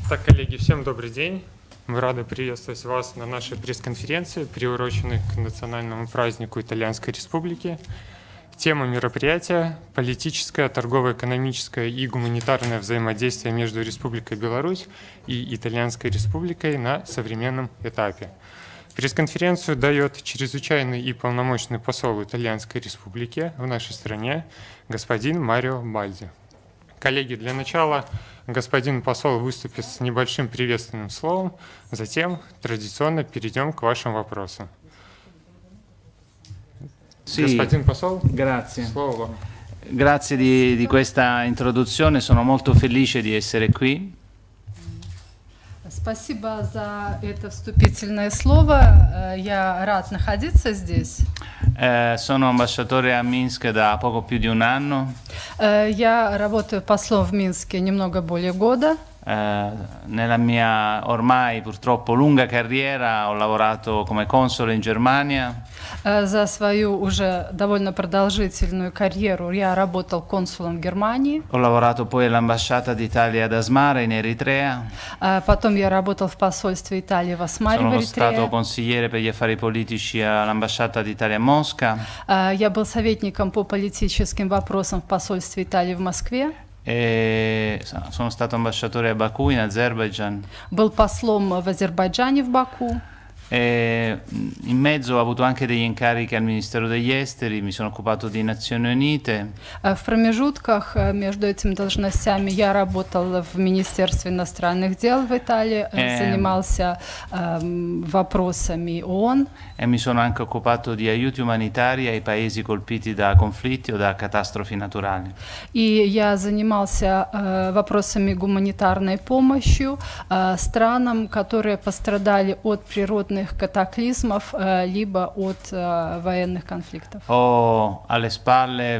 Так, коллеги, всем добрый день. Мы рады приветствовать вас на нашей пресс-конференции, приуроченной к национальному празднику Итальянской Республики. Тема мероприятия – политическое, торгово-экономическое и гуманитарное взаимодействие между Республикой Беларусь и Итальянской Республикой на современном этапе. Пресс-конференцию дает чрезвычайный и полномочный посол Итальянской Республики в нашей стране господин Марио Бальди. Коллеги, для начала господин посол выступит с небольшим приветственным словом, затем традиционно перейдем к вашим вопросам. Sì, Господин посол, grazie. слово вам. Grazie di questa introduzione, sono molto felice di essere qui. Спасибо за это вступительное слово. Я рад находиться здесь. Sono ambasciatore a Minsk da poco più di un anno. Я работаю послом в Минске немного более года. Nella mia ormai purtroppo lunga carriera ho lavorato come console in Germania. За свою уже довольно продолжительную карьеру я работал консулом в Германии. Ho lavorato poi all'ambasciata d'Italia ad Asmara in Eritrea. Потом я работал в посольстве Италии в Асмаре в Sono stato Эритрее. consigliere per gli affari politici all'ambasciata d'Italia a Mosca. Я был советником по политическим вопросам в посольстве Италии в Москве. E sono stato ambasciatore a Baku in Azerbaijan. Был послом в Азербайджане в Баку. E in mezzo ho avuto anche degli incarichi al Ministero degli Esteri, mi sono occupato di Nazioni Unite. В промежутках между этими должностями я работал в Министерстве иностранных дел в Италии, занимался вопросами ООН. E mi sono anche occupato di aiuti umanitari ai paesi colpiti da conflitti o da catastrofi naturali. И я занимался вопросами гуманитарной помощи странам, которые пострадали от природных катаклизмов либо от военных конфликтов. Ho alle spalle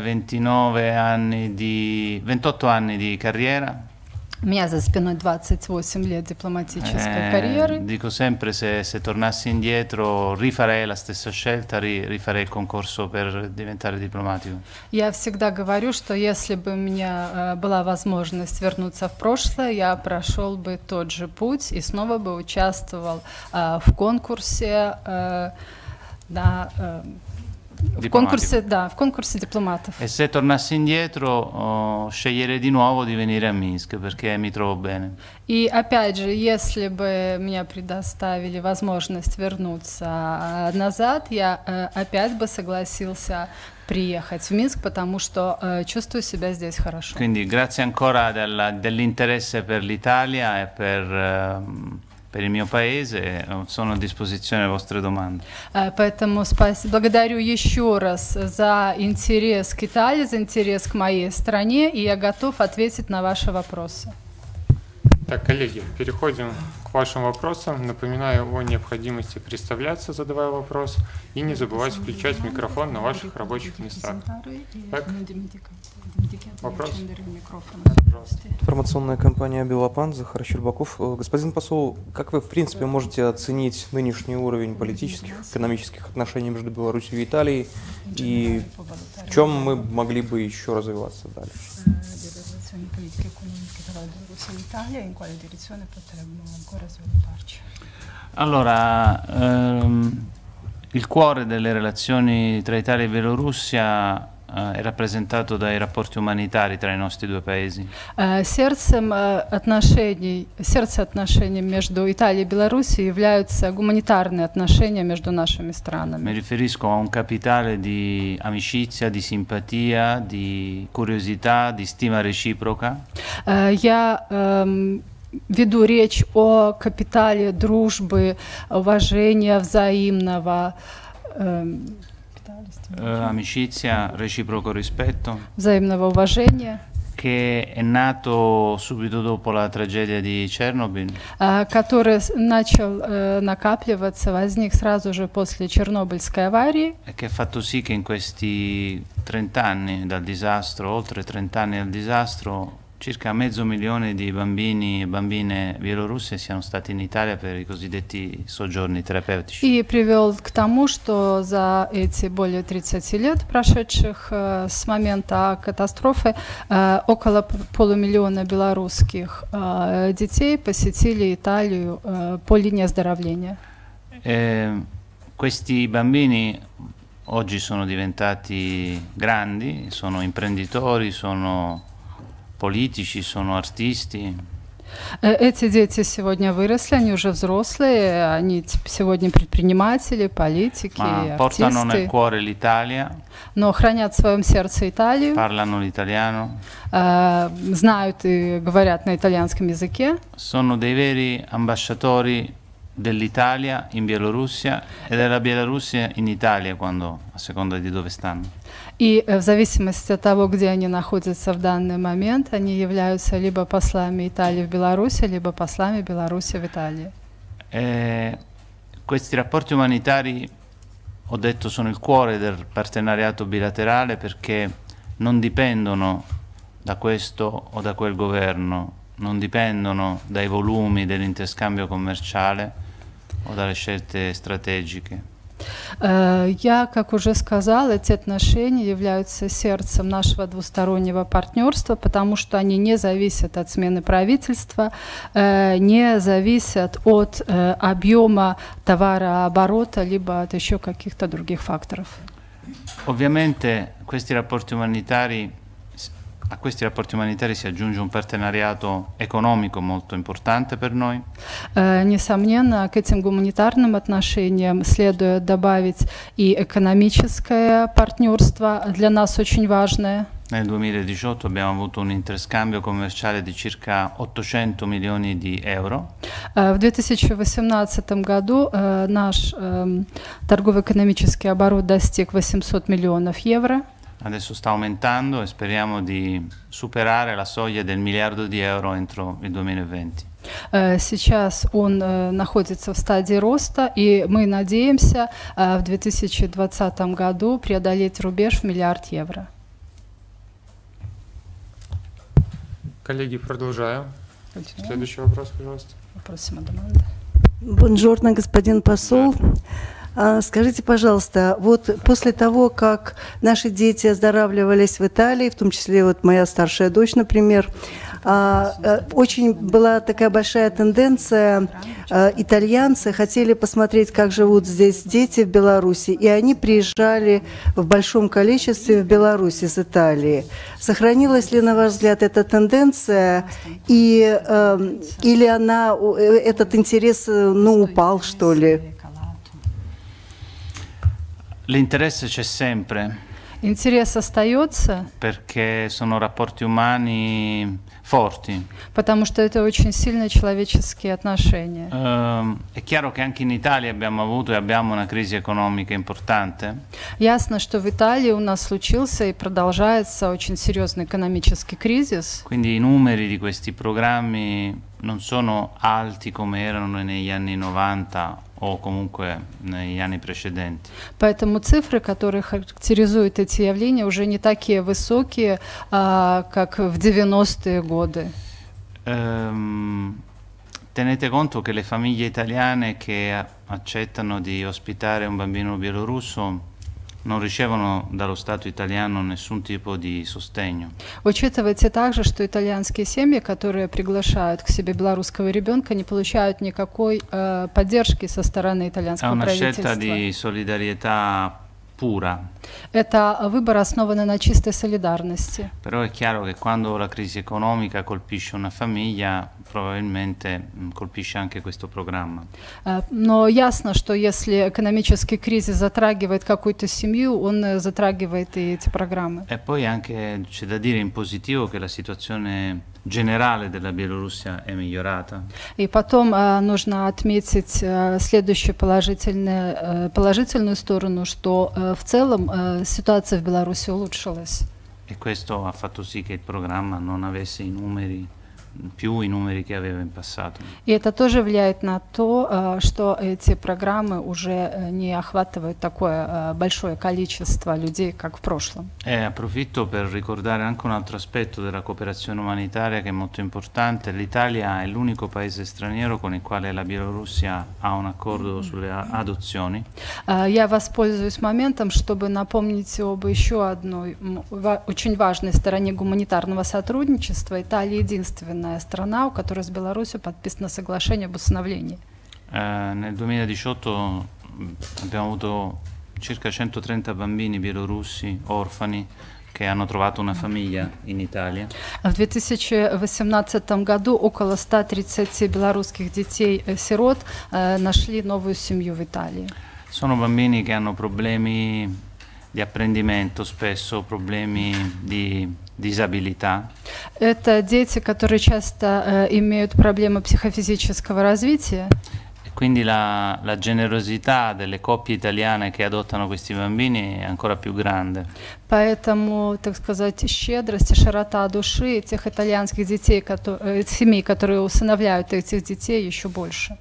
28 anni di carriera. У меня за спиной 28 лет дипломатической карьеры. Dico sempre se tornassi indietro rifarei la stessa scelta, rifarei il concorso per diventare diplomatico. Я всегда говорю, что если бы у меня была возможность вернуться в прошлое, я прошел бы тот же путь и снова бы участвовал в конкурсе в конкурсе дипломатов. E se tornassi indietro, sceglierei di nuovo di venire a Minsk perché mi trovo bene. И опять же, если бы мне предоставили возможность вернуться назад, я опять бы согласился приехать в Минск, потому что чувствую себя здесь хорошо. Quindi grazie ancora dell'interesse per l'Italia e per il mio paese, sono a disposizione alle vostre domande. Поэтому благодарю еще раз за интерес к Италии, за интерес к моей стране, и я готов ответить на ваши вопросы. Так, коллеги, переходим к вашим вопросам. Напоминаю о необходимости представляться, задавая вопрос, и не забывать включать микрофон на ваших рабочих местах. Так? Вопрос? Информационная компания «Белопан», Захар Щербаков. Господин посол, как вы в принципе можете оценить нынешний уровень политических, экономических отношений между Беларусью и Италией, и в чем мы могли бы еще развиваться дальше? Allora, il cuore delle relazioni tra Italia e Bielorussia è rappresentato dai rapporti umanitari tra i nostri due paesi. Сердце отношений между Италией и Белоруссией являются гуманитарные отношения между нашими странами. Mi riferisco a un capitale di amicizia, di simpatia, di curiosità, di stima reciproca. Я веду речь о капитале дружбы, уважения взаимного. Amicizia, reciproco rispetto, взаимного уважения, che è nato subito dopo la tragedia di Chernobyl, который начал накапливаться, возник сразу же после Чернобыльской аварии, e che ha fatto sì che in questi 30 anni dal disastro, oltre 30 anni dal disastro, circa 500.000 di bambini e bambine bielorussi siano stati in Italia per i cosiddetti soggiorni terapeutici. И привел к тому, что за эти более 30 лет, прошедших с момента катастрофы, около 500 000 белорусских детей посетили Италию по линии оздоровления. Questi bambini oggi sono diventati grandi, sono imprenditori, sono politici, sono artisti. Эти дети сегодня выросли, они уже взрослые, они сегодня предприниматели, политики, portano nel артисты, cuore l'Italia, но хранят в своем сердце Италию, parlano l'italiano, знают и говорят на итальянском языке. sono dei veri ambasciatori dell'Italia in Bielorussia e della Bielorussia in Italia, quando, a seconda di dove stanno. И в зависимости от того, где они находятся в данный момент, они являются либо послами Италии в Беларуси, либо послами Беларуси в Италии. Questi rapporti umanitari, ho detto, sono il cuore del partenariato bilaterale perché non dipendono da questo o da quel governo, non dipendono dai volumi dell'interscambio commerciale o dalle scelte strategiche. Я, как уже сказала, эти отношения являются сердцем нашего двустороннего партнерства, потому что они не зависят от смены правительства, не зависят от объема товарооборота, либо от еще каких-то других факторов. Ovviamente a questi rapporti umanitari si aggiunge un partenariato economico molto importante per noi. Несомненно, к этим гуманитарным отношениям следует добавить и экономическое партнерство, для нас очень важное. Nel 2018 abbiamo avuto un interscambio commerciale di circa 800 milioni di euro. В 2018 году наш торгово-экономический оборот достиг 800 миллионов евро. Adesso sta aumentando e speriamo di superare la soglia del miliardo di euro entro il 2020. Сейчас он находится в стадии роста, и мы надеемся в 2020 году преодолеть рубеж в 1 миллиард евро. Коллеги, продолжаем. Следующий вопрос, пожалуйста. Вопрос Мадаманда. Бонжорно, господин посол. Скажите, пожалуйста, вот после того, как наши дети оздоравливались в Италии, в том числе вот моя старшая дочь, например, очень была такая большая тенденция, итальянцы хотели посмотреть, как живут здесь дети в Беларуси, и они приезжали в большом количестве в Беларусь из Италии. Сохранилась ли, на ваш взгляд, эта тенденция, или этот интерес, упал, что ли? L'interesse c'è sempre. Интерес остается, Perché sono rapporti umani forti. потому что это очень сильные человеческие отношения. È chiaro che anche in Italia abbiamo avuto e abbiamo una crisi economica importante. Ясно, что в Италии у нас случился и продолжается очень серьезный экономический кризис. Quindi i numeri di questi programmi non sono alti come erano negli anni 90 o comunque negli anni precedenti. Поэтому цифры, которые характеризуют эти явления, уже не такие высокие, как в 90-е годы. Tenete conto che le famiglie italiane che accettano di ospitare un bambino bielorusso non ricevono dallo Stato italiano nessun tipo di sostegno. Учитывайте также, что итальянские семьи, которые приглашают к себе белорусского ребенка, не получают никакой поддержки со стороны итальянского È una правительства. scelta di solidarietà pura. Это выбор, основанный на чистой солидарности. Però è chiaro che quando la crisi economica colpisce una famiglia, probabilmente colpisce anche questo programma. Но ясно, что если экономический кризис затрагивает какую-то семью, он затрагивает и эти программы. E poi anche c'è da dire in positivo che la situazione generale della Bielorussia è migliorata. И потом нужно отметить следующую положительную сторону, что в целом ситуация в Беларуси улучшилась. E questo ha fatto sì che il programma non avesse i numeri più i numeri che aveva in passato. И это тоже влияет на то, что эти программы уже не охватывают такое большое количество людей, как в прошлом. E approfitto per ricordare anche un altro aspetto della cooperazione umanitaria che è molto importante. L'Italia è l'unico paese straniero con il quale la Bielorussia ha un accordo sulle adozioni. Я воспользуюсь моментом, чтобы напомнить об еще одной очень важной стороне гуманитарного сотрудничества. Италия единственная страна, у которой с Беларусью подписано соглашение об усыновлении. Nel 2018 abbiamo avuto circa 130 bambini bielorussi orfani che hanno trovato una famiglia in Italia. В 2018 году около 130 белорусских детей-сирот нашли новую семью в Италии. Sono bambini che hanno problemi di apprendimento, spesso problemi di disabilità. Это дети, которые часто имеют проблемы психофизического развития. E quindi la generosità delle coppie italiane che adottano questi bambini è ancora più grande. Поэтому, так сказать, щедрость и широта души тех итальянских детей, семей, которые усыновляют этих детей, еще больше.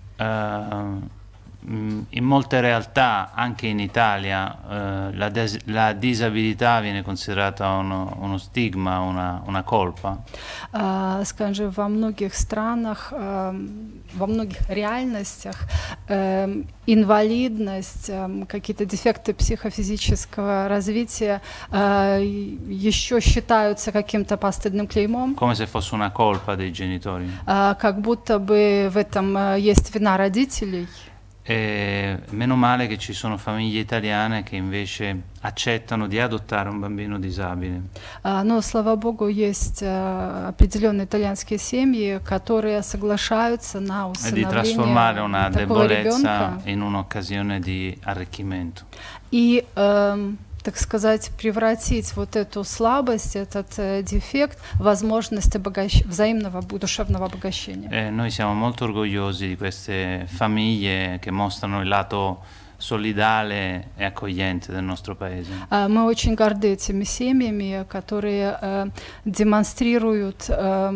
In molte realtà, anche in Italia, la disabilità viene considerata uno stigma, una colpa. Скажем, во многих странах, во многих реальностях инвалидность, какие-то дефекты психофизического развития еще считаются каким-то постыдным клеймом. Come se fosse una colpa dei genitori. Как будто бы в этом есть вина родителей. E meno male che ci sono famiglie italiane che invece accettano di adottare un bambino disabile. Но, слава богу, есть определенные итальянские семьи, которые соглашаются на усыновление такого ribonca. E di trasformare una debolezza in un'occasione di arricchimento. И, так сказать, превратить вот эту слабость, этот дефект в возможность взаимного душевного обогащения. Noi siamo molto orgogliosi di queste famiglie che mostrano il lato solidale e accogliente del nostro paese. Мы очень горды этими семьями, которые демонстрируют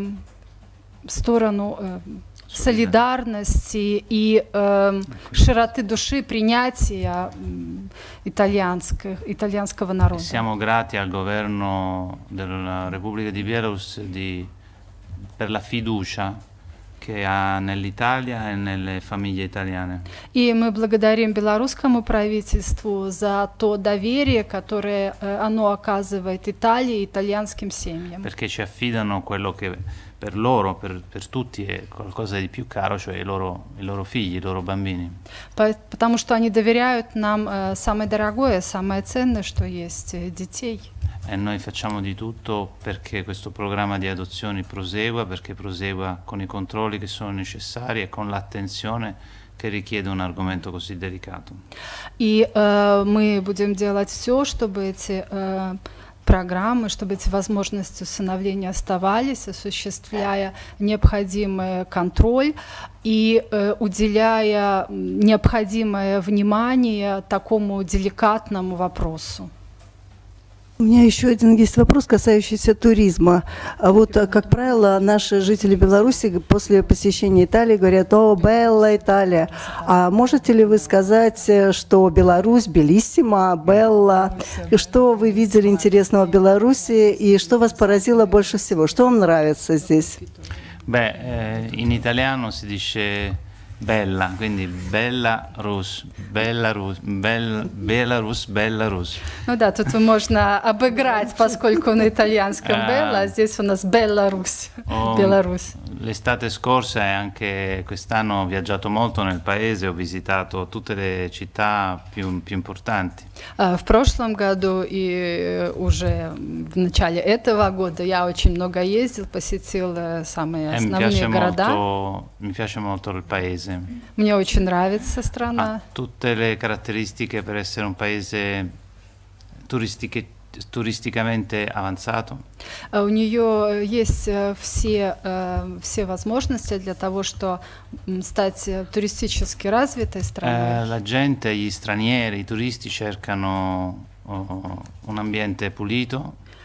сторону солидарности и широты души, принятия итальянского народа. Siamo grati al governo della Repubblica di Belarus per la fiducia che ha nell'Italia e nelle famiglie italiane. И мы благодарим белорусскому правительству за то доверие, которое оно оказывает Италии и итальянским семьям. Perché ci affidano quello che per loro, per tutti è qualcosa di più caro, cioè i loro figli, i loro bambini. Потому что они доверяют нам самое дорогое, самое ценное, что есть, детей. E noi facciamo di tutto perché questo programma di adozioni prosegua, perché prosegua con i controlli che sono necessari e con l'attenzione che richiede un argomento così delicato. И мы будем делать все, чтобы эти программы, чтобы эти возможности усыновления оставались, осуществляя необходимый контроль и уделяя необходимое внимание такому деликатному вопросу. У меня еще один есть вопрос, касающийся туризма. Вот, как правило, наши жители Беларуси после посещения Италии говорят: «О, белла Италия». А можете ли вы сказать, что Беларусь, белиссима, белла? Что вы видели интересного в Беларуси и что вас поразило больше всего? Что вам нравится здесь? In italiano si dice bella, quindi Belarus, Belarus, Belarus, Belarus. Ну да, тут можно обыграть, поскольку на итальянском Белла, а здесь у нас Беларусь, Беларусь. L'estate scorsa e anche quest'anno ho viaggiato molto nel paese, ho visitato tutte le città più importanti. В прошлом году и уже в начале этого года я очень много ездил, посетил самые основные города. Mi piace molto il paese. Мне очень нравится страна. Ha tutte le caratteristiche per essere un paese turisticamente avanzato. У нее есть все возможности для того, чтобы стать туристически развитой страной. La gente, gli stranieri, i turisti cercano un ambiente pulito.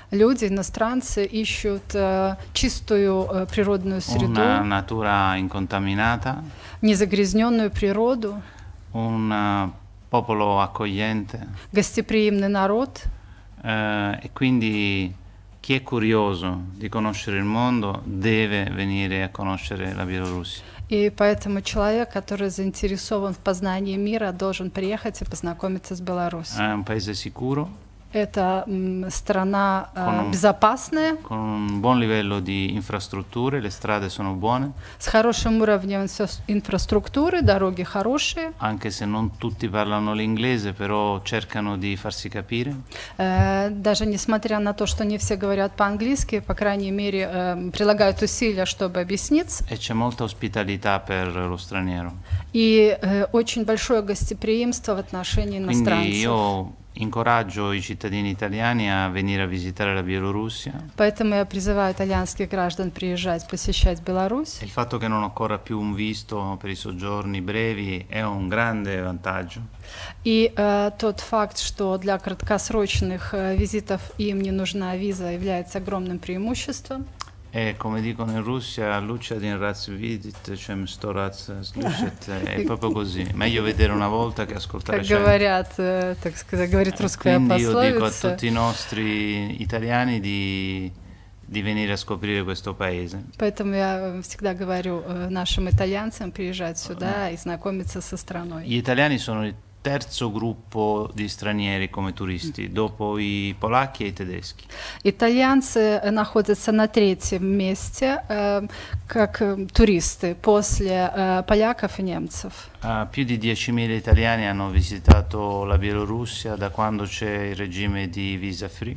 люди, иностранцы, ищут чистую природную среду, una natura incontaminata, незагрязненную природу, un popolo accogliente, гостеприимный народ. e quindi chi è curioso di conoscere il mondo deve venire a conoscere la Bielorussia. И поэтому человек, который заинтересован в познании мира, должен приехать и познакомиться с Беларусью. È un paese sicuro, Это страна Con- безопасная, con un buon livello di infrastrutture, le strade sono buone, с хорошим уровнем инфраструктуры, дороги хорошие. anche se non tutti parlano l'inglese, però cercano di farsi capire. Даже несмотря на то, что не все говорят по-английски, по крайней мере, прилагают усилия, чтобы объясниться. E c'è molta ospitalità per lo straniero. И очень большое гостеприимство в отношении Quindi иностранцев. io incoraggio i cittadini italiani a venire a visitare la Bielorussia. Поэтому я призываю итальянских граждан приезжать, посещать Беларусь. E il fatto che non occorra più un visto per i soggiorni brevi è un grande vantaggio. И тот факт, что для краткосрочных визитов им не нужна виза, является огромным преимуществом. E come dicono in Russia, Lucia din raz vidit, cem sto raz slušet, è proprio così. Meglio vedere una volta che ascoltare Как cento. говорят, так сказать, говорит русская Quindi io dico a пословица. tutti i nostri italiani di venire a scoprire questo paese. Поэтому я всегда говорю нашим итальянцам приезжать сюда и знакомиться со страной. Gli italiani sono il terzo gruppo di stranieri come turisti, dopo i polacchi e i tedeschi. Итальянцы находятся на третьем месте как туристы после поляков и немцев. Più di 10.000 italiani hanno visitato la Bielorussia da quando c'è il regime di visa free.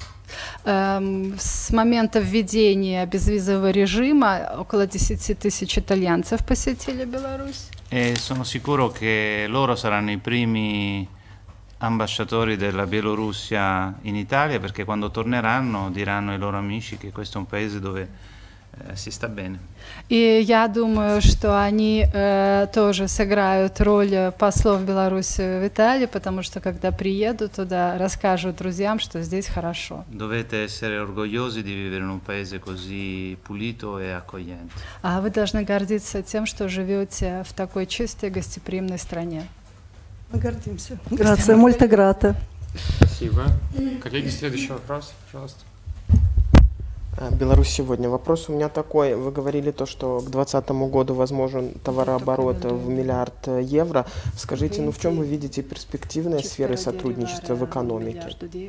С момента введения безвизового режима около 10 тысяч итальянцев посетили Беларусь. E sono sicuro che loro saranno i primi ambasciatori della Bielorussia in Italia, perché quando torneranno diranno ai loro amici che questo è un paese dove si sta bene. И я думаю, что они тоже сыграют роль послов Беларуси в Италии, потому что когда приедут туда, расскажут друзьям, что здесь хорошо. Dovete essere orgogliosi di vivere in un paese così pulito e accogliente. А вы должны гордиться тем, что живете в такой чистой, гостеприимной стране. Мы гордимся. Грация, мольта грата. Спасибо. Коллеги, следующий вопрос, пожалуйста. Беларусь сегодня. Вопрос у меня такой. Вы говорили то, что к 2020 году возможен товарооборот в миллиард евро. Скажите, в чем вы видите перспективные сферы сотрудничества в экономике?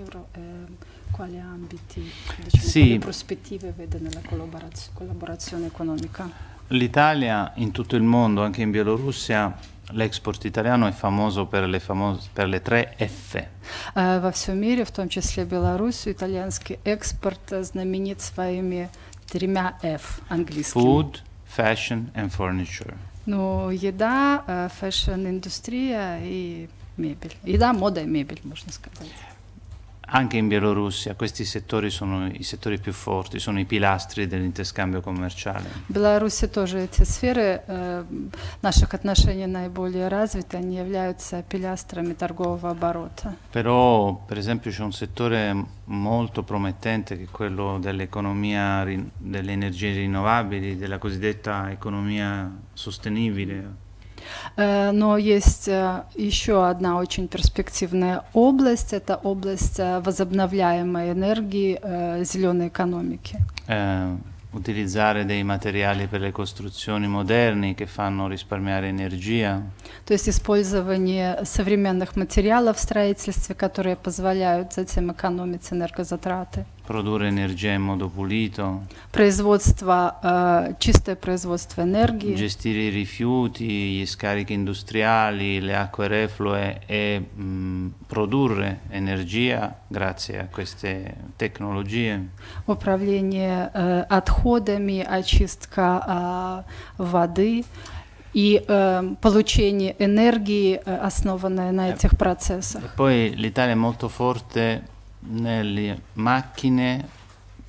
Sì. Prospettive vede nella collaborazione economica? L'Italia in tutto il mondo, anche in Bielorussia, l'export italiano è famoso per le 3 F. Во всем мире, в том числе Беларусь, итальянский экспорт знаменит своими 3 F английскими. Food, fashion and furniture. Ну, еда, фэшн-индустрия и мебель. Еда, мода и мебель, можно сказать. Anche in Bielorussia questi settori sono i settori più forti, sono i pilastri dell'interscambio commerciale. В Беларуси тоже эти сферы наших отношений наиболее развиты, они являются пилястрами торгового оборота. Però, per esempio, c'è un settore molto promettente che è quello dell'economia, delle energie rinnovabili, della cosiddetta economia sostenibile. Но есть еще одна очень перспективная область, это область возобновляемой энергии, зеленой экономики. Utilizzare dei materiali per le costruzioni moderni che fanno risparmiare energia. То есть использование современных материалов в строительстве, которые позволяют затем экономить энергозатраты. Produrre energia in modo pulito. Производство, чистое производство энергии. Gestire i rifiuti, gli scarichi industriali, le acque reflue e produrre energia grazie a queste tecnologie. Управление отходами, очистка воды и получение энергии, основанное на этих процессах. E poi l'Italia è molto forte nelle macchine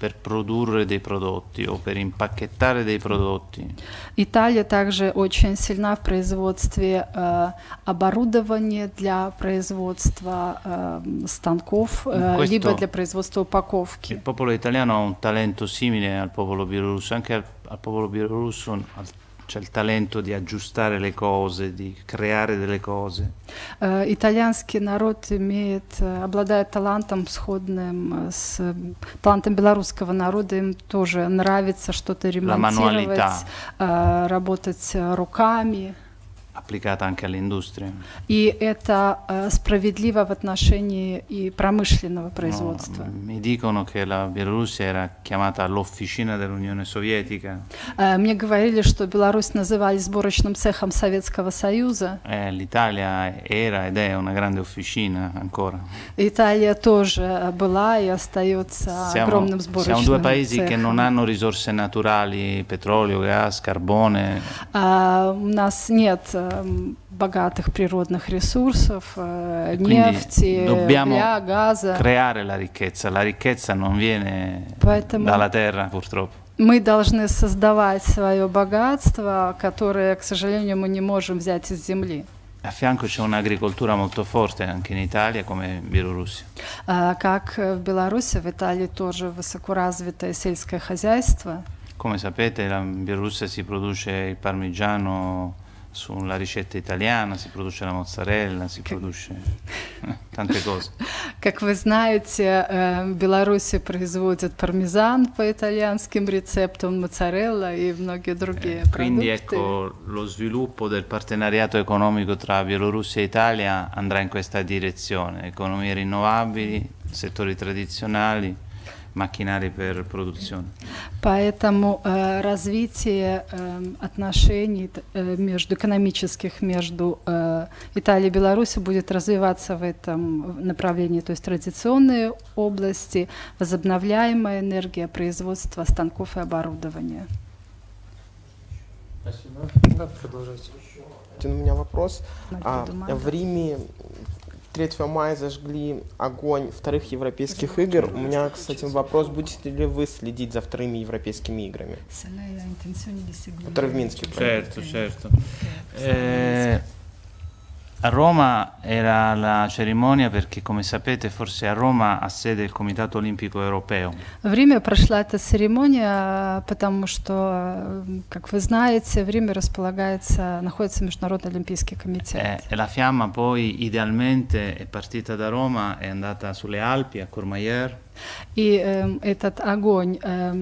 per produrre dei prodotti o per impacchettare dei prodotti. Италия также очень сильна в производстве оборудования для производства станков, либо для производства упаковки. Il popolo italiano ha un talento simile al popolo bielorusso, anche al popolo bielorusso c'è il talento di aggiustare le cose, di creare delle cose. Итальянский народ обладает талантом, сходным с талантом белорусского народа. Им тоже нравится что-то ремонтировать, работать руками. Applicata anche all'industria. И это справедливо в отношении и промышленного производства. Mi dicono che la Bielorussia era chiamata l'officina dell'Unione Sovietica. Мне говорили, что Беларусь называли сборочным цехом Советского Союза. L'Italia era ed è una grande officina ancora. Италия тоже была и остается огромным сборочным цехом. Siamo due paesi che non hanno risorse naturali, petrolio, gas, carbone. У нас нет богатых природных ресурсов, нефти, угля, газа. Creare la ricchezza non viene dalla terra purtroppo. Мы должны создавать свое богатство, которое, к сожалению, мы не можем взять из земли. A fianco c'è un'agricoltura molto forte anche in Italia come in Bielorussia. Как в Беларуси, в Италии тоже высокоразвитое сельское хозяйство. Come sapete, in Bielorussia si produce il parmigiano sulla ricetta italiana, si produce la mozzarella, si produce tante cose. Как вы знаете, в Беларуси производят пармезан по итальянским рецептам, моцарелла и многие другие Quindi продукты. ecco, lo sviluppo del partenariato economico tra Bielorussia e Italia andrà in questa direzione: economie rinnovabili, settori tradizionali, macchinari per produzione. Поэтому развитие отношений экономических между Италией и Беларусью будет развиваться в этом направлении, то есть традиционные области, возобновляемая энергия, производство станков и оборудования. Спасибо. Да, продолжайте. У меня вопрос. В Риме 3 мая зажгли огонь вторых европейских игр. У меня, кстати, вопрос, будете ли вы следить за вторыми европейскими играми, которые в Минске пройдут? Certo. A Roma era la cerimonia perché, come sapete, forse a Roma ha sede il Comitato Olimpico Europeo. В Риме прошла эта церемония, потому что, как вы знаете, в Риме находится Международный Олимпийский комитет. E la fiamma poi idealmente è partita da Roma, è andata sulle Alpi, a Courmayeur. И этот огонь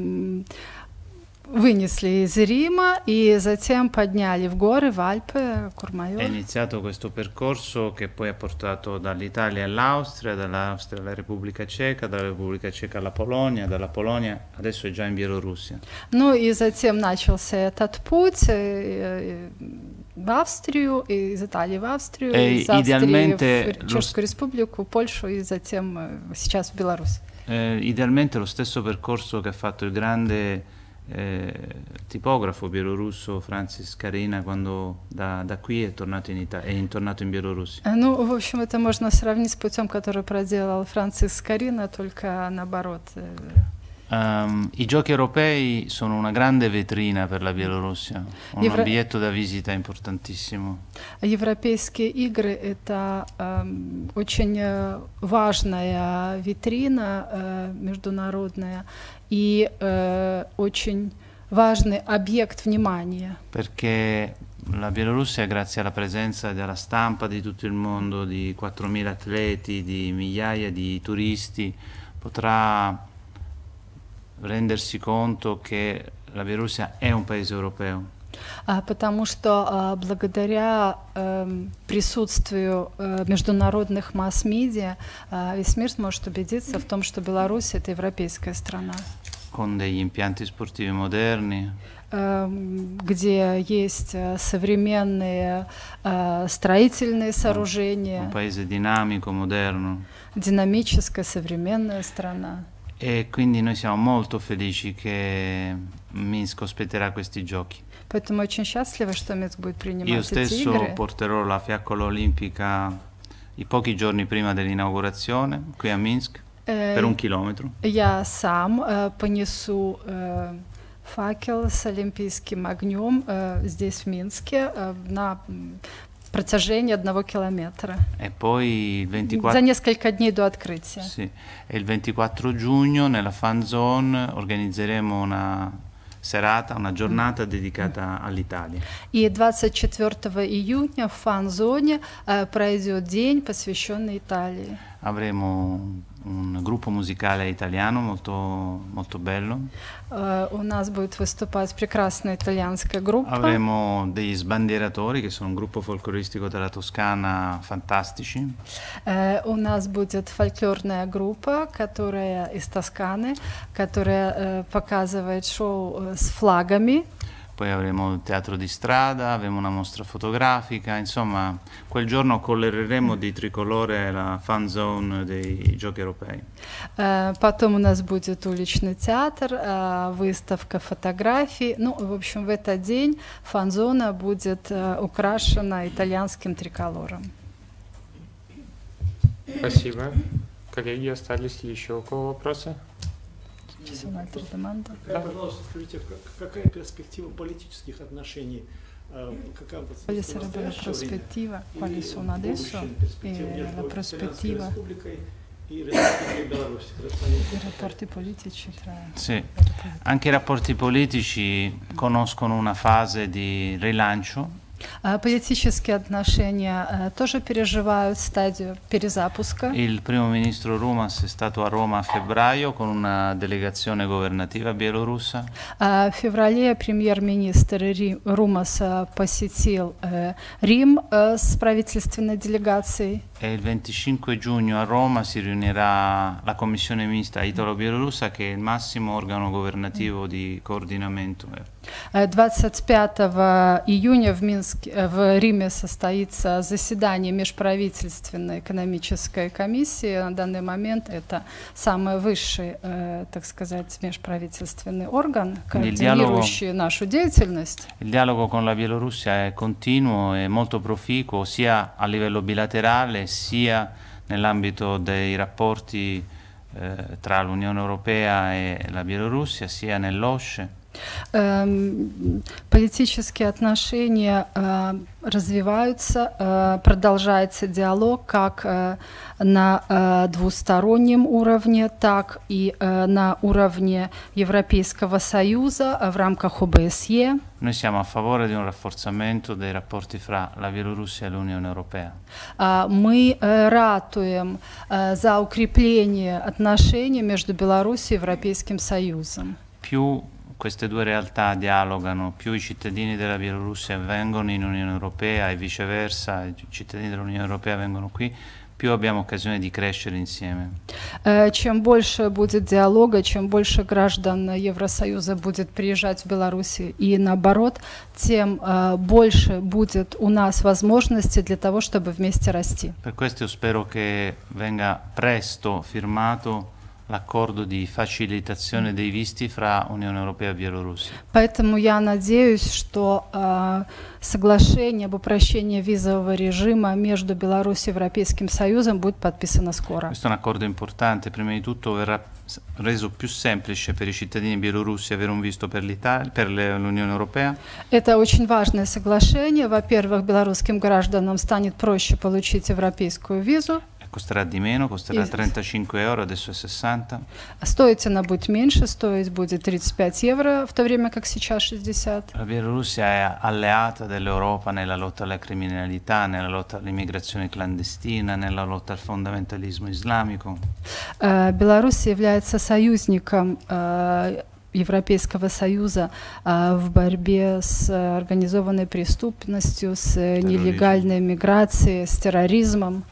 вынесли из Рима и затем подняли в горы, в Альпы, Courmayeur. È iniziato questo percorso che poi ha portato dall'Italia all'Austria, dall'Austria alla Repubblica Ceca, dalla Repubblica Ceca alla Polonia, dalla Polonia adesso è già in Bielorussia. Ну и затем начался этот путь в Австрию, из Италии в Австрию, из Австрии в Чешскую Республику, Польшу и затем сейчас в Беларусь. Idealmente lo stesso percorso che ha fatto il grande tipografo bielorusso Francis Karina quando da qui è tornato in Bielorussia. Ну, в общем, это можно сравнить с путем, который проделал Францис Карина, только наоборот. I giochi europei sono una grande vetrina per la Bielorussia, un biglietto da visita importantissimo. Европейские игры — это очень важная витрина международная и очень важный объект внимания. Perché la Bielorussia, grazie alla presenza della stampa di tutto il mondo, di 4.000 atleti, di migliaia di turisti, potrà rendersi conto che la Bielorussia è un paese europeo. Потому что благодаря присутствию международных масс-медиа весь мир сможет убедиться в том, что Беларусь — это европейская страна. Con degli impianti sportivi moderni, где есть современные строительные сооружения. Un paese dinamico, moderno. Динамическая, современная страна. E quindi noi siamo molto felici che Minsk ospiterà questi giochi. Поэтому очень счастливы, что Минск будет принимать Io эти игры. stesso porterò la fiaccola olimpica i pochi giorni prima dell'inaugurazione qui a Minsk. per 1 chilometro. Я сам понесу факел с олимпийским огнем здесь, в Минске, на протяжении 1 километра. E poi il 24... За несколько дней до открытия. Sì. E il 24 giugno nella Fan Zone organizzeremo una serata, una giornata dedicata all'Italia. И 24 июня в фан-зоне пройдет день, посвященный Италии. Avremo un gruppo musicale italiano molto bello. У нас будет выступать прекрасная итальянская группа. Avremo degli sbandieratori che sono un gruppo folcloristico della Toscana fantastici. У нас будет фольклорная группа, которая из Тосканы, которая показывает шоу с флагами. Poi avremo il teatro di strada, avremo una mostra fotografica, insomma quel giorno coloreremo di tricolore la fan zone dei Giochi Europei. Потом у нас будет уличный театр, выставка фотографий. Ну, в общем, в этот день фан-зона будет украшена итальянским триколором. Спасибо. Коллеги, остались ли еще у кого вопросы? Пожалуйста, скажите, какая перспектива политических отношений? Quale sarebbe la prospettiva? Quali sono adesso? La prospettiva? I rapporti politici tra... Sì, anche i rapporti politici conoscono una fase di rilancio. Политические отношения тоже переживают стадию перезапуска. Il primo ministro Rumas è stato a Roma a febbraio con una delegazione governativa bielorussa. В феврале премьер-министр Румас посетил Рим с правительственной делегацией. E il 25 giugno a Roma si riunirà la commissione mista italo-bielorussa, che è il massimo organo governativo di coordinamento. 25 июня в Риме состоится заседание межправительственной экономической комиссии. На данный момент это самый высший, так сказать, межправительственный орган, координирующий нашу деятельность. Il dialogo con la Bielorussia è continuo e molto proficuo, sia a livello bilaterale sia nell'ambito dei rapporti tra l'Unione Europea e la Bielorussia, sia nell'OSCE. Политические отношения развиваются, продолжается диалог как на двустороннем уровне, так и на уровне Европейского Союза в рамках ОБСЕ. Noi siamo a favore di un rafforzamento dei rapporti fra la Bielorussia e l'Unione Europea. Мы ратуем за укрепление отношений между Беларусью и Европейским Союзом. Più queste due realtà dialogano, più i cittadini della Bielorussia vengono in Unione Europea e viceversa, i cittadini dell'Unione Europea vengono qui, più abbiamo occasione di crescere insieme. Чем больше будет диалога, чем больше граждан Евросоюза будет приезжать в Беларусь и наоборот, тем больше будет у нас возможностей для того, чтобы вместе расти. Per questo io spero che venga presto firmato l'accordo di facilitazione dei visti fra Unione Europea e Bielorussia. Поэтому я надеюсь, что соглашение об упрощении визового режима между Беларусью и Европейским Союзом будет подписано скоро. Questo è un accordo importante, prima di tutto verrà reso più semplice per i cittadini bielorussi avere un visto per l'Unione Europea. Это очень важное соглашение. Во-первых, белорусским гражданам станет проще получить европейскую визу. Costerà di meno, costerà 35 euro, adesso è 60. Стоить она будет меньше, стоить будет 35 евро, в то время как сейчас 60. La Bielorussia è alleata dell'Europa nella lotta alla criminalità, nella lotta all'immigrazione clandestina, nella lotta al fondamentalismo islamico. Беларусь является союзником Европейского Союза в борьбе с организованной преступностью, с нелегальной миграцией, с терроризмом,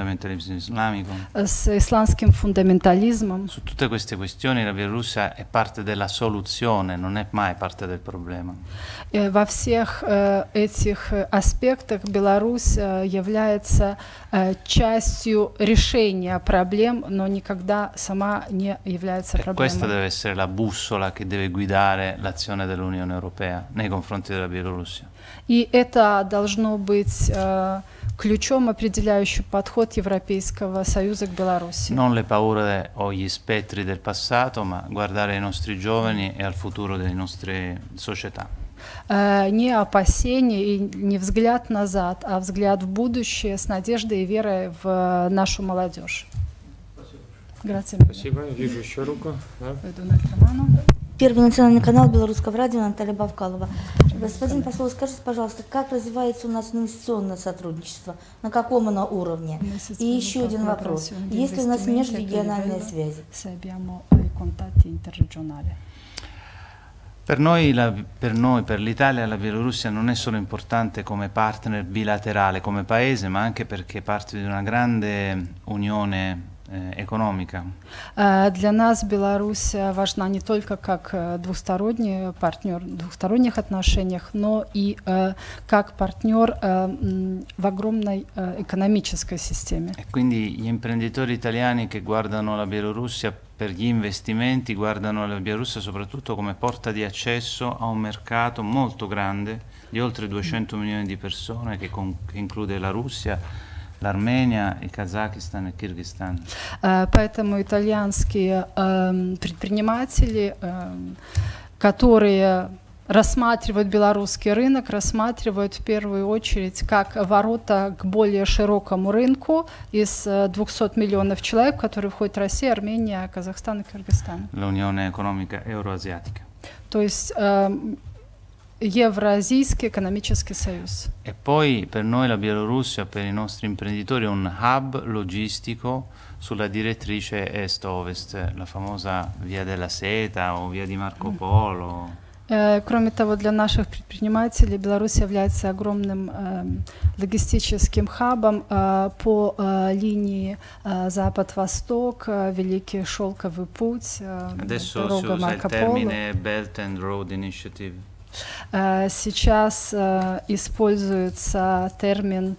с исламским фундаментализмом. Su tutte queste questioni la Bielorussia è parte della soluzione, non è mai parte del problema. Во всех этих аспектах Беларусь является частью решения проблем, но никогда сама не является проблемой. Questa deve essere la bussola che deve guidare l'azione dell'Unione Europea nei confronti della Bielorussia. И это должно быть ключом, определяющий подход Европейского Союза к Беларуси. Non le paure o gli spettri del passato, ma guardare ai nostri giovani e al futuro delle nostre società. Не опасение и не взгляд назад, а взгляд в будущее с надеждой и верой в нашу молодежь. Спасибо. Вижу еще руку. Да. Первый национальный канал Белорусского радио, Наталья Бавкалова. Господин посол, скажите, пожалуйста, как развивается у нас инвестиционное сотрудничество? На каком оно уровне? И еще один вопрос. Есть ли у нас межрегиональные связи? Per noi, per l'Italia, la Bielorussia non è solo importante come partner bilaterale, come paese, ma anche perché è parte di una grande unione экономика. Для нас Беларусь важна не только как двусторонний партнер в двусторонних отношениях, но и как партнер в огромной экономической системе. E quindi gli imprenditori italiani che guardano la Bielorussia per gli investimenti guardano la Bielorussia soprattutto come porta di accesso a un mercato molto grande di oltre 200 milioni di persone che include la Russia, l'Armenia, il Kazakistan e il Кыргызстан. Поэтому итальянские предприниматели, которые рассматривают белорусский рынок, рассматривают в первую очередь как ворота к более широкому рынку из 200 миллионов человек, в которые входят Россия, Армения, Казахстан и Кыргызстан. L'Unione Economica Euroasiatica. То есть Евразийский экономический союз. E poi per noi la Bielorussia, per i nostri imprenditori, è un hub logistico sulla direttrice est-ovest, la famosa Via della Seta o Via di Marco Polo. Кроме того, для наших предпринимателей Беларусь является огромным логистическим хабом по линии Запад-Восток, Великий Шелковый путь, дорога Марко Поло. Belt and Road Initiative. Сейчас используется термин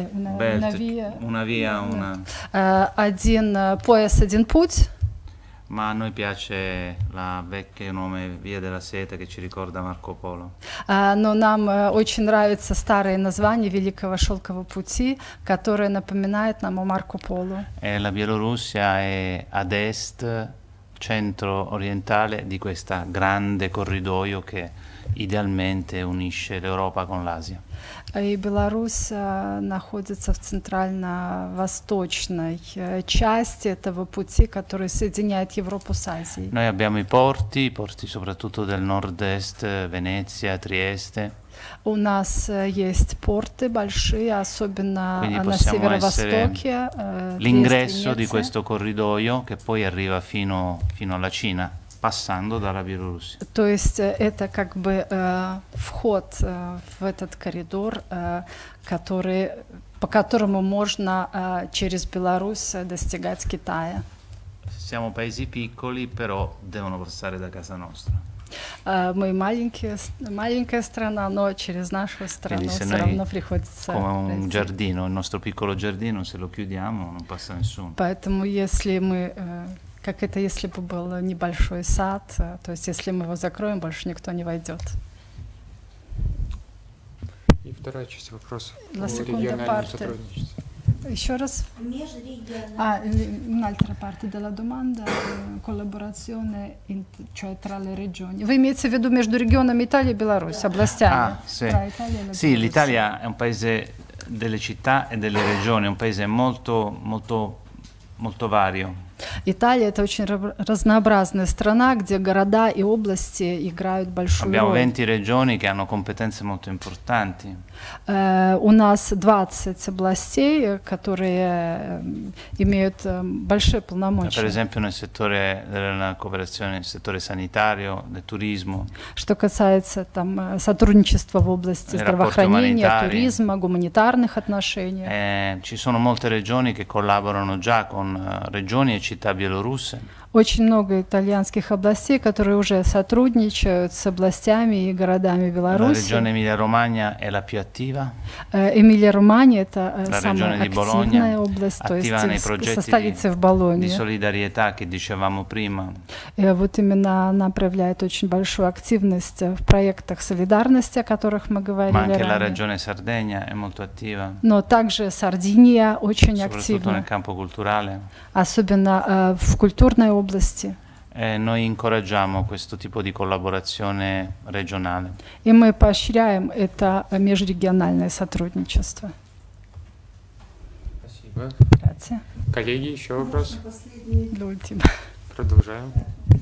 один пояс, один путь. Ma a noi piace la vecchio nome Via della Seta che ci ricorda Marco Polo. Но нам очень нравится старое название Великого Шелкового пути, которое напоминает нам о Марко Поло. La Bielorussia è ad est, centro-orientale di questo grande corridoio che idealmente unisce l'Europa con l'Asia. И Беларусь находится в центрально-восточной части этого пути, который соединяет Европу с Азией. Noi abbiamo i porti soprattutto del nord-est, Venezia, Trieste. У нас есть порты большие, особенно на северо-востоке. L'ingresso di questo corridoio che poi arriva fino alla Cina, passando dalla Bielorussia. То есть это как бы вход в этот коридор, по которому можно через Беларусь достигать Китая. Siamo paesi piccoli, però devono passare da casa nostra. Мы маленькая страна, но через нашу страну все равно приходится come un giardino, il nostro piccolo giardino, se lo chiudiamo non passa nessuno. Поэтому если мы, как это если бы был небольшой сад, то есть если мы его закроем, больше никто не войдет. И вторая часть вопроса о региональном сотрудничестве. Еще раз. Un'altra parte della domanda, collaborazione cioè tra le regioni. Voi имеете в виду между регионами Италии и Беларусь, областями? Sì, l'Italia è un paese delle città e delle regioni, è un paese molto vario. Италия — это очень разнообразная страна, где города и области играют большую Abbiamo роль. 20 regioni che hanno competenze molto importanti. У нас 20 областей, которые имеют большие полномочия. Per esempio nel settore della cooperazione, nel settore sanitario, del turismo. Что касается там сотрудничества в области здравоохранения, туризма, гуманитарных отношений. Ci sono molte regioni che collaborano già con regioni e città bielorusse. Очень много итальянских областей, которые уже сотрудничают с областями и городами La Беларуси. regione Emilia-Romagna è la più attiva. Эмилия-Романья — это La самая regione di Bologna активная область, то attiva nei есть со progetti столицей в di Болонье. solidarietà che dicevamo prima. И вот именно она проявляет очень большую активность в проектах солидарности, о которых мы Ma говорили anche la ранее. regione Sardegna è molto attiva, Но также Сардиния очень soprattutto nel активна, campo culturale. особенно в культурной области. E noi incoraggiamo questo tipo di collaborazione regionale. И мы поощряем это межрегиональное сотрудничество. Спасибо. Grazie. Коллеги, еще вопрос? L'ultimo. Продолжаем.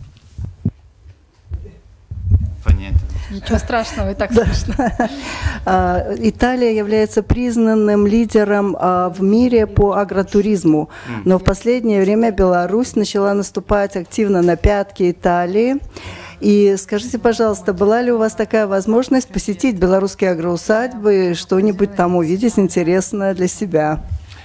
Fa niente. Ничего страшного, и так слышно. Италия является признанным лидером в мире по агротуризму, но в последнее время Беларусь начала наступать активно на пятки Италии. И скажите, пожалуйста, была ли у вас такая возможность посетить белорусские агроусадьбы и что-нибудь там увидеть интересное для себя?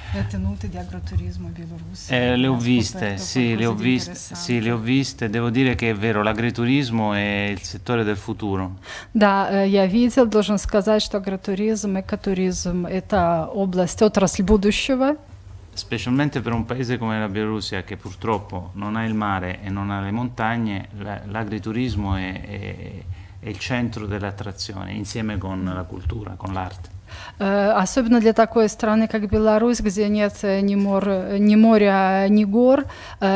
Le ho viste, sì, le ho viste. Devo dire che è vero, l'agriturismo è il settore del futuro. Да, я видел, должен сказать, что агротуризм, экотуризм — это область, отрасль будущего. Specialmente per un paese come la Bielorussia che purtroppo non ha il mare e non ha le montagne, l'agriturismo è il centro dell'attrazione insieme con la cultura, con l'arte. Особенно для такой страны, как Беларусь, где нет ни моря, ни гор,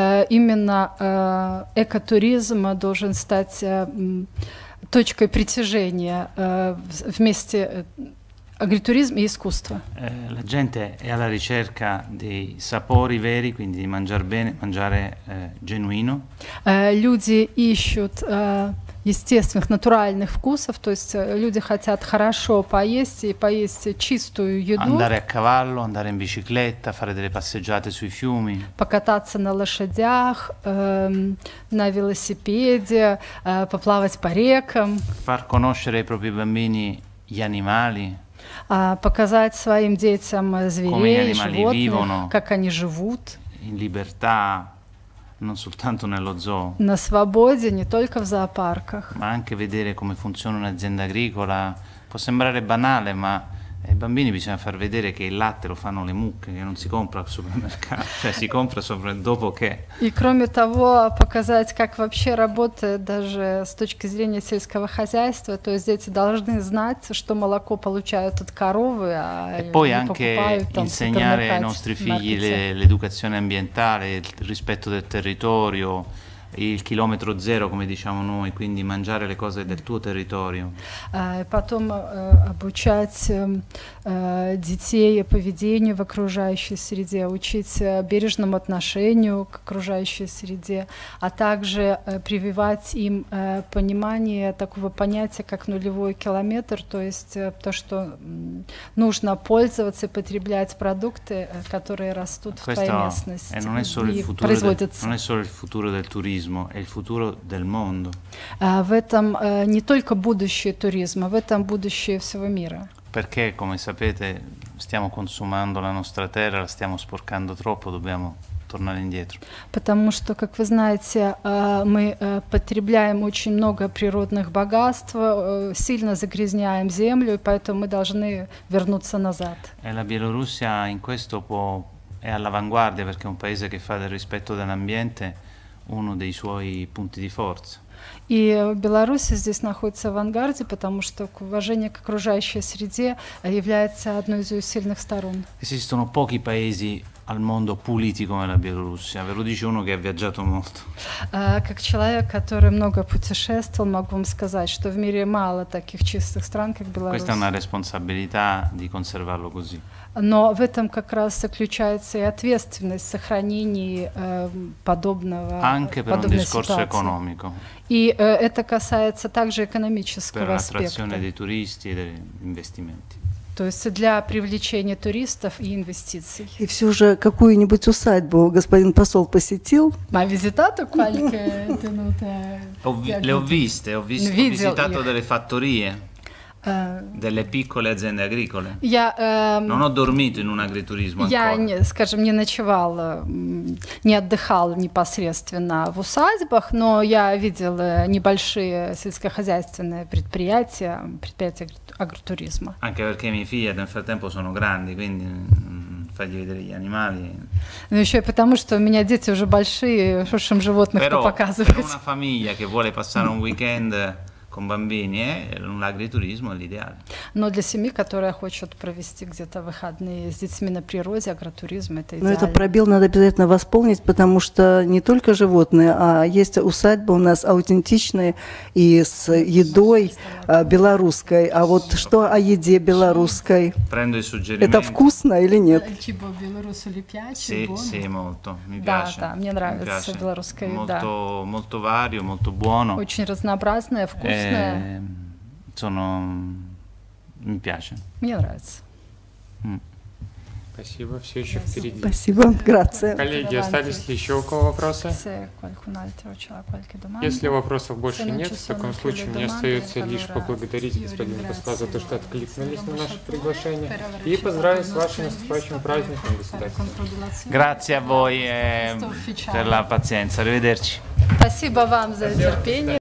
именно экотуризм должен стать точкой притяжения вместе agriturismo e искусство. La gente è alla ricerca dei sapori veri, quindi di mangiare bene, mangiare genuino. Люди ищут естественных, натуральных вкусов, то есть люди хотят хорошо поесть и поесть чистую еду. Andare a cavallo, andare in bicicletta, fare delle passeggiate sui fiumi. Покататься на лошадях, на велосипеде, поплавать по рекам. Far conoscere ai propri bambini gli animali. Показать своим детям зверей, животных, vivono, как они живут. In libertà, non soltanto nello zoo. На свободе, не только в зоопарках. Ma anche vedere come funziona un'azienda agricola. Può sembrare banale, ma ai bambini bisogna far vedere che il latte lo fanno le mucche, che non si compra al supermercato, cioè si compra dopo che. И кроме того, показать, как вообще работает даже с точки зрения сельского хозяйства, то есть дети должны знать, что молоко получают от коровы, а e poi не anche покупают там insegnare ai nostri figli l'educazione ambientale, il rispetto del territorio, il chilometro zero, come diciamo noi, quindi mangiare le cose del tuo territorio. Потом обучать детей поведению в окружающей среде, учить бережному отношению к окружающей среде, а также прививать им понимание такого понятия, как нулевой километр, то есть то, что нужно пользоваться и потреблять продукты, которые растут в твоей местности и производятся. Non è solo il futuro del turismo, è il futuro del mondo. В этом не только будущее туризма, в этом будущее всего мира. Perché, come sapete, stiamo consumando la nostra terra, la stiamo sporcando troppo, dobbiamo tornare indietro. Потому что, как вы знаете, мы потребляем очень много природных богатств, сильно загрязняем землю, и поэтому мы должны вернуться назад. E la Bielorussia in questo è all'avanguardia perché è un paese che fa del rispetto dell'ambiente uno dei suoi punti di forza. И Беларусь здесь находится в авангарде, потому что уважение к окружающей среде является одной из ее сильных сторон. Esistono pochi paesi al mondo puliti come la Bielorussia, ve lo dice uno che ha viaggiato molto. Как человек, который много путешествовал, могу вам сказать, что в мире мало таких чистых стран, как Беларусь. Questa è una responsabilità di conservarlo così. Но в этом как раз заключается и ответственность в сохранении подобной ситуации. И это касается также экономического аспекта. То есть для привлечения туристов и инвестиций. И все же какую-нибудь усадьбу господин посол посетил? Ma hai visitato qualche tenuta? Le ho viste, ho visitato delle fattorie. delle piccole aziende agricole. Я, Non ho dormito in un agriturismo я, ancora. скажем, не ночевала, не отдыхала непосредственно в усадьбах, но я видела небольшие сельскохозяйственные предприятия агротуризма. Anche perché i miei figli nel frattempo sono grandi, quindi fargli vedere gli animali. Но еще и потому, что у меня дети уже большие, что ж им животных-то Però per показывать. una famiglia che vuole passare un weekend con bambini, l'agriturismo è l'ideale. Но для семьи, которая хочет провести где-то выходные с детьми на природе, агротуризм — это Но идеально. это пробел надо обязательно восполнить, потому что не только животные, а есть усадьбы у нас аутентичные и с едой белорусской. А вот что о еде белорусской? Prendo i suggerimenti. Это вкусно или нет? Sì, sì, molto, mi Да, piace. да, мне mi нравится piace. белорусская еда. Molto vario, molto buono. Очень разнообразная, вкусная. Mi piace. Мне нравится. Спасибо, все еще впереди. Спасибо, грация. Коллеги, остались ли еще у кого вопросы? Если вопросов больше нет, в таком случае мне остается лишь поблагодарить господина посла за то, что откликнулись на наше приглашение, и поздравить с вашим наступающим праздником, государственным. Grazie a voi per la pazienza, arrivederci. Спасибо вам за терпение.